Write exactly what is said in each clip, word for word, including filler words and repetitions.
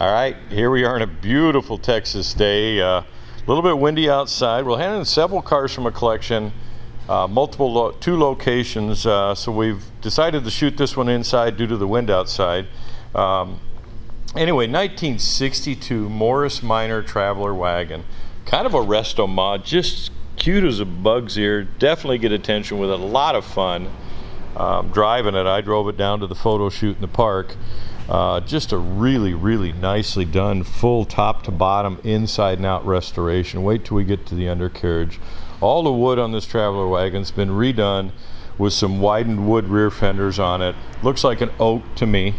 All right, here we are on a beautiful Texas day. A uh, little bit windy outside. We're handling several cars from a collection, uh, multiple, lo two locations. Uh, so we've decided to shoot this one inside due to the wind outside. Um, anyway, nineteen sixty-two Morris Minor Traveler wagon. Kind of a resto mod, just cute as a bug's ear. Definitely get attention with it. A lot of fun um, driving it. I drove it down to the photo shoot in the park. Uh, just a really, really nicely done, full top to bottom, inside and out restoration. Wait till we get to the undercarriage. All the wood on this Traveler wagon's been redone with some widened wood rear fenders on it. Looks like an oak to me.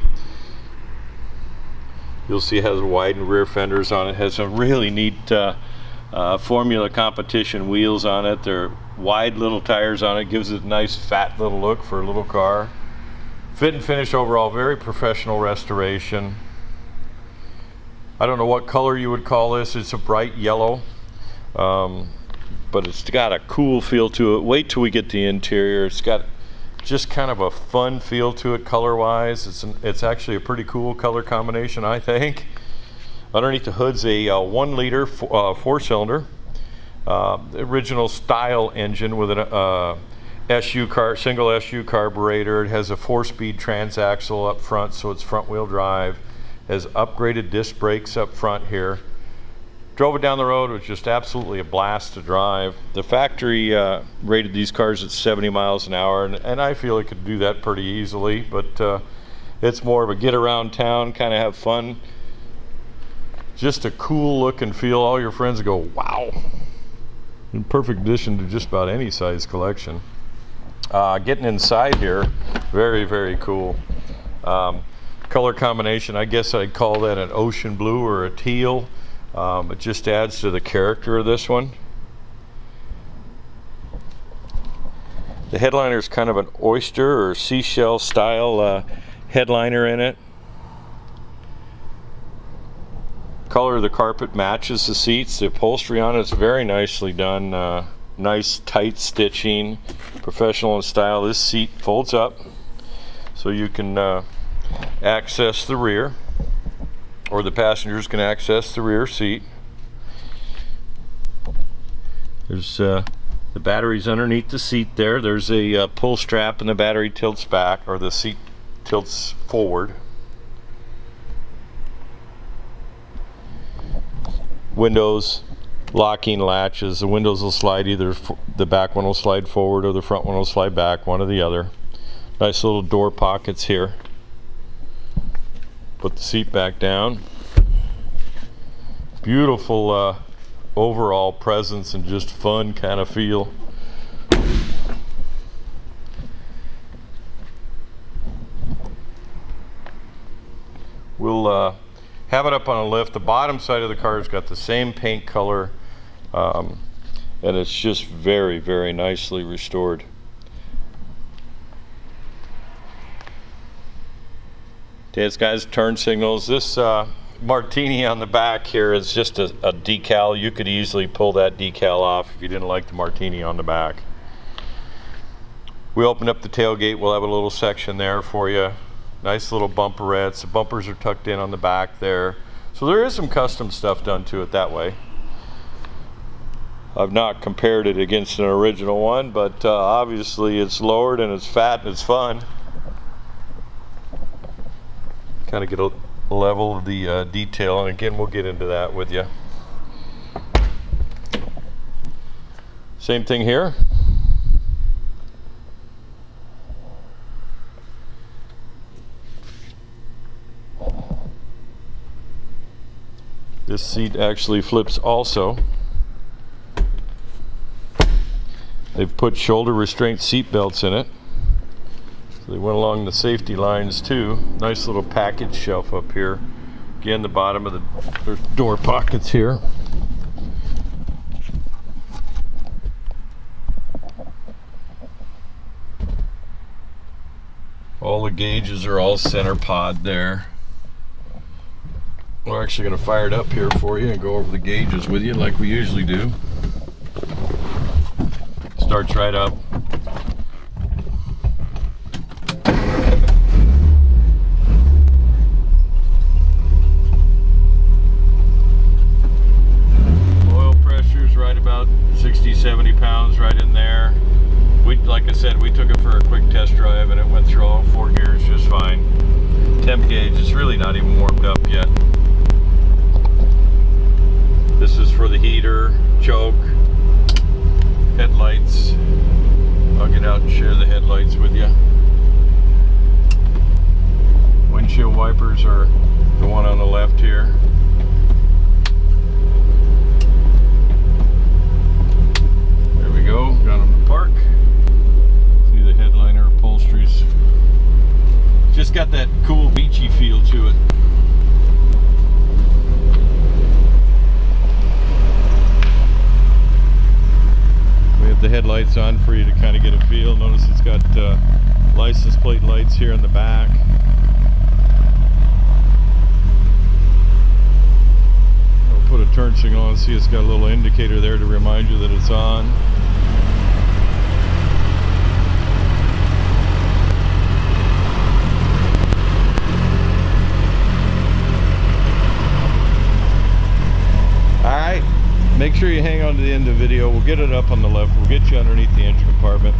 You'll see it has widened rear fenders on it. Has some really neat uh, uh, Formula competition wheels on it. They're wide little tires on it. Gives it a nice fat little look for a little car. Fit and finish overall, very professional restoration. I don't know what color you would call this. It's a bright yellow, um, but it's got a cool feel to it. Wait till we get the interior. It's got just kind of a fun feel to it color-wise. It's an, it's actually a pretty cool color combination, I think. Underneath the hood's a uh, one liter uh, four-cylinder, uh, original style engine with an uh, S U car, single S U carburetor. It has a four-speed transaxle up front, so it's front-wheel drive. It has upgraded disc brakes up front here. Drove it down the road. It was just absolutely a blast to drive. The factory uh, rated these cars at seventy miles an hour, and, and I feel it could do that pretty easily. But uh, it's more of a get around town, kind of have fun. Just a cool look and feel. All your friends go, wow. In perfect addition to just about any size collection. Uh, getting inside here, very, very cool. Um, color combination, I guess I'd call that an ocean blue or a teal. Um, it just adds to the character of this one. The headliner is kind of an oyster or seashell style uh, headliner in it. Color of the carpet matches the seats. The upholstery on it's very nicely done. Uh, nice tight stitching, professional in style. This seat folds up so you can uh, access the rear, or the passengers can access the rear seat. There's uh, the batteries underneath the seat there. There's a uh, pull strap and the battery tilts back, or the seat tilts forward. Windows, locking latches. The windows will slide, either the back one will slide forward or the front one will slide back, one or the other. Nice little door pockets here. Put the seat back down. Beautiful uh, overall presence and just fun kind of feel. We'll uh, have it up on a lift. The bottom side of the car has got the same paint color, um, and it's just very, very nicely restored. It's got turn signals. This uh, martini on the back here is just a, a decal. You could easily pull that decal off if you didn't like the martini on the back. We open up the tailgate. We'll have a little section there for you. Nice little bumperettes. The bumpers are tucked in on the back there. So there is some custom stuff done to it that way. I've not compared it against an original one, but uh, obviously it's lowered and it's fat and it's fun. Kind of get a level of the uh, detail, and again we'll get into that with you. Same thing here. This seat actually flips also. They've put shoulder restraint seat belts in it. So they went along the safety lines too. Nice little package shelf up here. Again, the bottom of the there's door pockets here. All the gauges are all center pod there. We're actually going to fire it up here for you and go over the gauges with you like we usually do. Starts right up. seventy pounds right in there. We, like I said, we took it for a quick test drive and it went through all four gears just fine. Temp gauge is really not even warmed up yet. This is for the heater, choke, headlights. I'll get out and share the headlights with you. Windshield wipers are the one on the left here. There we go, got them to park. See the headliner upholsteries. Just got that cool beachy feel to it. We have the headlights on for you to kind of get a feel. Notice it's got uh, license plate lights here in the back. I'll put a turn signal on. See, it's got a little indicator there to remind you that it's on. Alright, make sure you hang on to the end of the video. We'll get it up on the left. We'll get you underneath the engine compartment.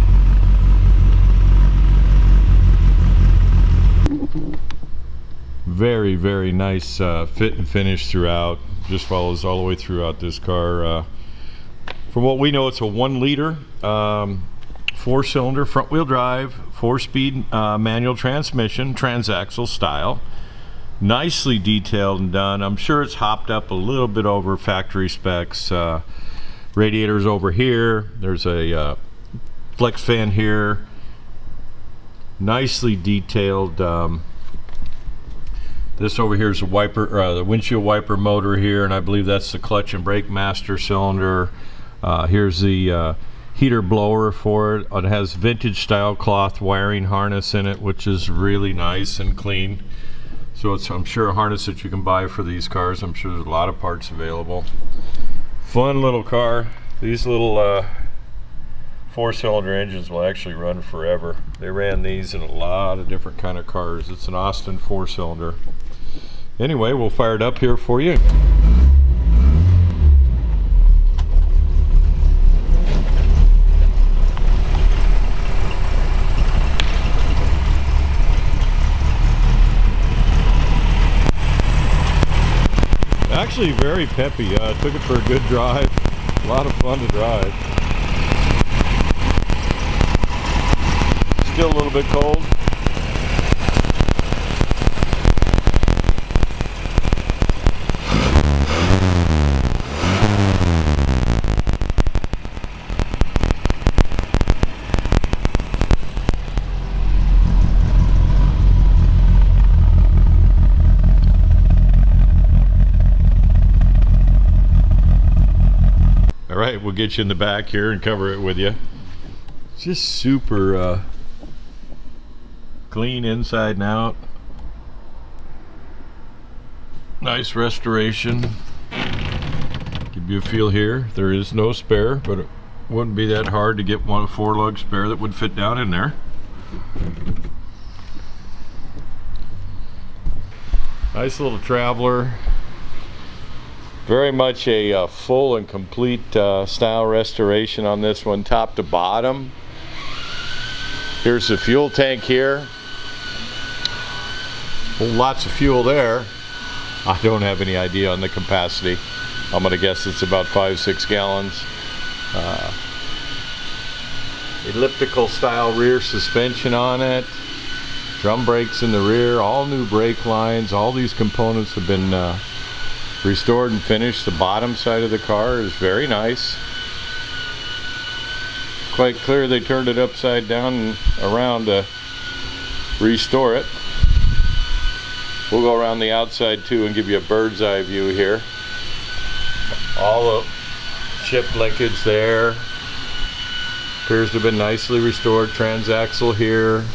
Very, very nice uh, fit and finish throughout. Just follows all the way throughout this car. Uh, from what we know, it's a one liter, um, four cylinder, front wheel drive, four speed uh, manual transmission, transaxle style. Nicely detailed and done. I'm sure it's hopped up a little bit over factory specs. Uh, radiators over here. There's a uh, flex fan here. Nicely detailed. Um, this over here is a wiper, uh, the windshield wiper motor here, and I believe that's the clutch and brake master cylinder. Uh, here's the uh, heater blower for it. It has vintage style cloth wiring harness in it, which is really nice and clean. So it's, I'm sure, a harness that you can buy for these cars. I'm sure there's a lot of parts available. Fun little car. These little uh, four-cylinder engines will actually run forever. They ran these in a lot of different kind of cars. It's an Austin four-cylinder. Anyway, we'll fire it up here for you. Actually very peppy. I uh, took it for a good drive. A lot of fun to drive. Still a little bit cold. Alright, we'll get you in the back here and cover it with you. Just super uh, clean inside and out. Nice restoration. Give you a feel here. There is no spare, but it wouldn't be that hard to get one four lug spare that would fit down in there. Nice little Traveler. Very much a uh, full and complete uh, style restoration on this one, top to bottom. Here's the fuel tank here. Well, lots of fuel there. I don't have any idea on the capacity. I'm gonna guess it's about five, six gallons. Uh, elliptical style rear suspension on it. Drum brakes in the rear, all new brake lines. All these components have been uh, restored and finished. The bottom side of the car is very nice. Quite clear they turned it upside down and around to restore it. We'll go around the outside too and give you a bird's eye view here. All the shift linkage there. Appears to have been nicely restored. Transaxle here.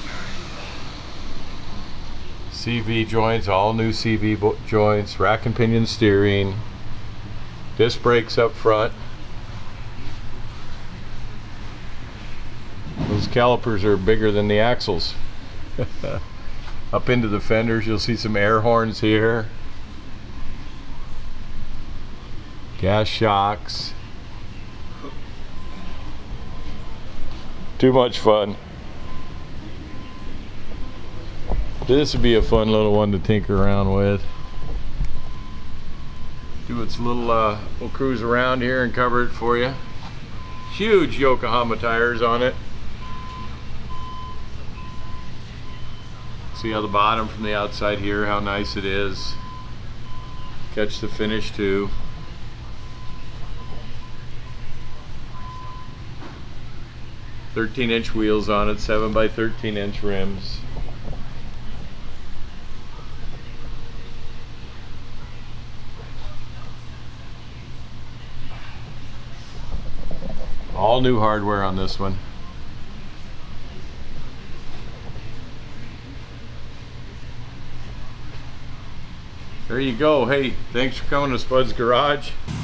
C V joints, all new C V joints, rack and pinion steering, disc brakes up front. Those calipers are bigger than the axles. Up into the fenders, you'll see some air horns here. Gas shocks. Too much fun. This would be a fun little one to tinker around with. Do its little, uh, we'll cruise around here and cover it for you. Huge Yokohama tires on it. See how the bottom from the outside here, how nice it is. Catch the finish too. thirteen inch wheels on it, seven by thirteen inch rims. All new hardware on this one. There you go. Hey, thanks for coming to Spud's Garage.